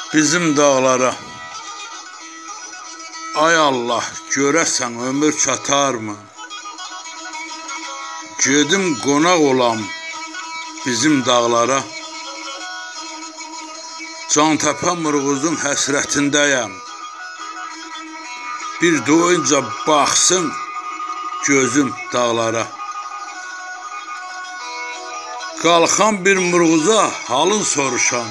Bizim dağlara. Ay Allah, görəsən ömür çatarmı? Gedim qonaq olam bizim dağlara. Cantəpə Mırğuzun həsrətindəyəm. Bir doyunca baxsın gözüm dağlara. Qalxan bir Mırğuza halın soruşam.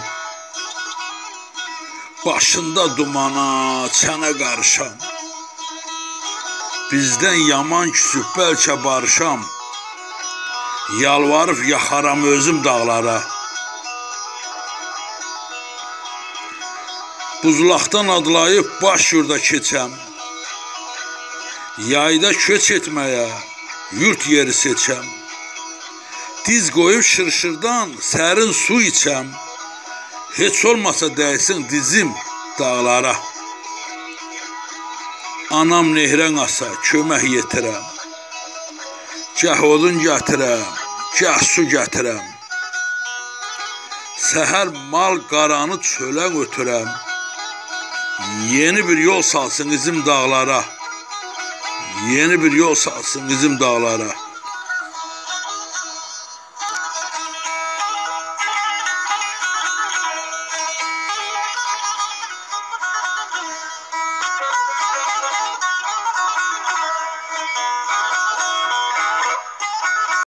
Başında dumana, çənə qarışam. Bizdən yaman küsüb bəlkə barışam. Yalvarıb yaxaram özüm dağlara. Buzlaqdan adlayıb baş yurda keçəm. Yayda köç etməyə yurt yeri seçəm. Diz qoyub şırşırdan sərin su içəm. Heç olmasa dəysin dizim dağlara. Anam nehrən asa kömək yetirəm. Gəh odun gətirəm, gəh su gətirəm. Səhər mal qaranı çölə götürəm. Yeni bir yol salsın izim dağlara. Yeni bir yol salsın izim dağlara.